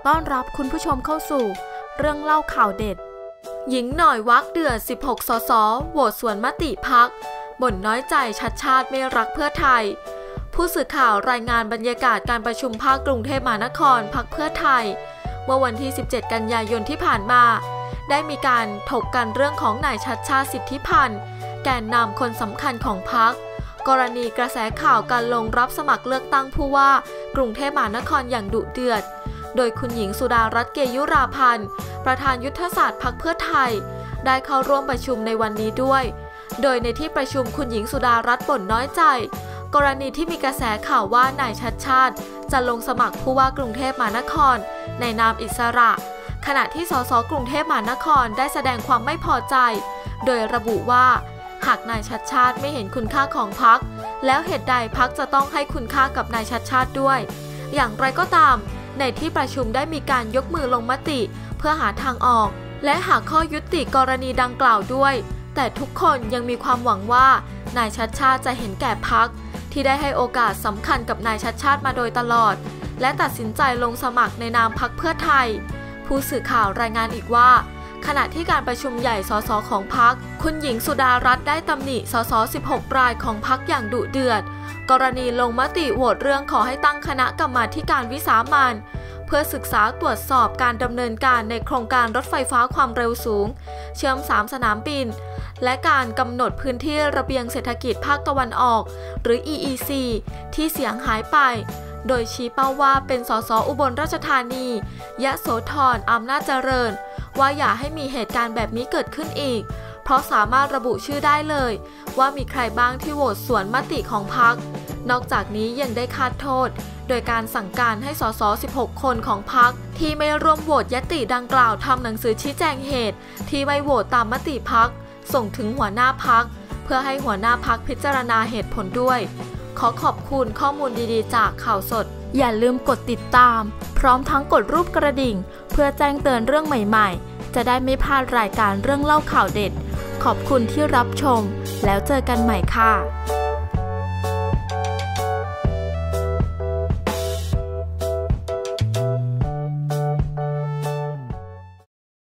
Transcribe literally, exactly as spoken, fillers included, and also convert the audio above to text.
ต้อนรับคุณผู้ชมเข้าสู่เรื่องเล่าข่าวเด็ดหญิงหน่อยวักเดือดสิบหกสสโหวตสวนมติพรรคบ่นน้อยใจชัดชาติไม่รักเพื่อไทยผู้สื่อข่าวรายงานบรรยากาศการประชุมภาคกรุงเทพมหานครพรรคเพื่อไทยเมื่อวันที่สิบเจ็ดกันยายนที่ผ่านมาได้มีการถกกันเรื่องของนายชัดชาติสิทธิพันธ์แกนนำคนสำคัญของพรรคกรณีกระแสข่าวการลงรับสมัครเลือกตั้งผู้ว่ากรุงเทพมหานครอย่างดุเดือดโดยคุณหญิงสุดารัตน์เกยุราพันธ์ประธานยุทธศาสตร์พรรคเพื่อไทยได้เข้าร่วมประชุมในวันนี้ด้วยโดยในที่ประชุมคุณหญิงสุดารัตน์บ่นน้อยใจกรณีที่มีกระแสข่าวว่านายชัดชาติจะลงสมัครผู้ว่ากรุงเทพมหานครในนามอิสระขณะที่สสกรุงเทพมหานครได้แสดงความไม่พอใจโดยระบุว่าหากนายชัดชาติไม่เห็นคุณค่าของพรรคแล้วเหตุใดพรรคจะต้องให้คุณค่ากับนายชัดชาติด้วยอย่างไรก็ตามในที่ประชุมได้มีการยกมือลงมติเพื่อหาทางออกและหาข้อยุติกรณีดังกล่าวด้วยแต่ทุกคนยังมีความหวังว่านายชัดชาติจะเห็นแก่พรรคที่ได้ให้โอกาสสำคัญกับนายชัดชาติมาโดยตลอดและตัดสินใจลงสมัครในนามพรรคเพื่อไทยผู้สื่อข่าวรายงานอีกว่าขณะที่การประชุมใหญ่สสของพรรคคุณหญิงสุดารัตน์ได้ตำหนิสสสิบหกรายของพรรคอย่างดุเดือดกรณีลงมติโหวตเรื่องขอให้ตั้งคณะกรรมาธิการวิสามัญเพื่อศึกษาตรวจสอบการดำเนินการในโครงการรถไฟฟ้าความเร็วสูงเชื่อมสามสนามบินและการกำหนดพื้นที่ระเบียงเศรษฐกิจภาคตะวันออกหรือ อี อี ซี ที่เสียหายไปโดยชี้เป้าว่าเป็นสสอุบลราชธานียโสธรอำนาจเจริญว่าอย่าให้มีเหตุการณ์แบบนี้เกิดขึ้นอีกเพราะสามารถระบุชื่อได้เลยว่ามีใครบ้างที่โหวตสวนมติของพรรค นอกจากนี้ยังได้คาดโทษโดยการสั่งการให้สสสิบหกคนของพรรคที่ไม่ร่วมโหวตยติดังกล่าวทำหนังสือชี้แจงเหตุที่ไม่โหวตตามมติพรรคส่งถึงหัวหน้าพรรคเพื่อให้หัวหน้าพรรคพิจารณาเหตุผลด้วยขอขอบคุณข้อมูลดีๆจากข่าวสดอย่าลืมกดติดตามพร้อมทั้งกดรูปกระดิ่งเพื่อแจ้งเตือนเรื่องใหม่ๆจะได้ไม่พลาดรายการเรื่องเล่าข่าวเด็ดขอบคุณที่รับชมแล้วเจอกันใหม่ค่ะ